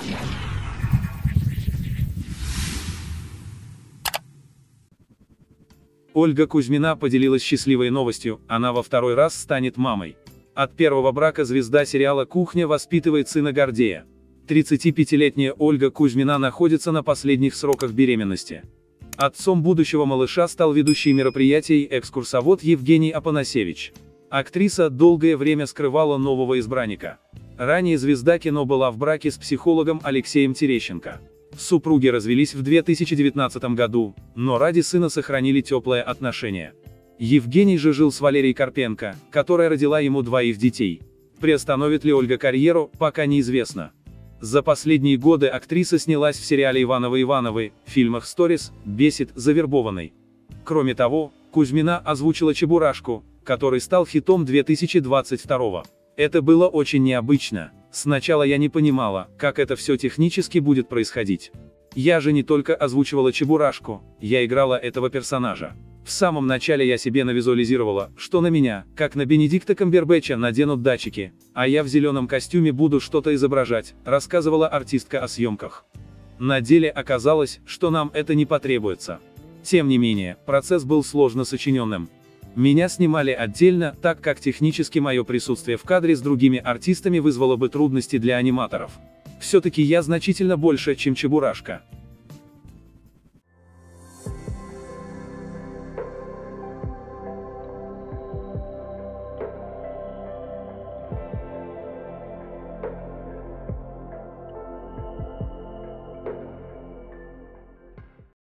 Ольга Кузьмина поделилась счастливой новостью, она во второй раз станет мамой. От первого брака звезда сериала «Кухня» воспитывает сына Гордея. 35-летняя Ольга Кузьмина находится на последних сроках беременности. Отцом будущего малыша стал ведущий мероприятий и экскурсовод Евгений Апанасевич. Актриса долгое время скрывала нового избранника. Ранее звезда кино была в браке с психологом Алексеем Терещенко. Супруги развелись в 2019 году, но ради сына сохранили теплые отношения. Евгений же жил с Валерией Карпенко, которая родила ему двоих детей. Приостановит ли Ольга карьеру, пока неизвестно. За последние годы актриса снялась в сериале «Ивановы-Ивановы», фильмах «Сторис», «Бесит», «Завербованный». Кроме того, Кузьмина озвучила «Чебурашку», который стал хитом 2022. Это было очень необычно. Сначала я не понимала, как это все технически будет происходить. Я же не только озвучивала Чебурашку, я играла этого персонажа. В самом начале я себе навизуализировала, что на меня, как на Бенедикта Камбербэтча, наденут датчики, а я в зеленом костюме буду что-то изображать, рассказывала артистка о съемках. На деле оказалось, что нам это не потребуется. Тем не менее, процесс был сложно сочиненным. Меня снимали отдельно, так как технически мое присутствие в кадре с другими артистами вызвало бы трудности для аниматоров. Все-таки я значительно больше, чем Чебурашка.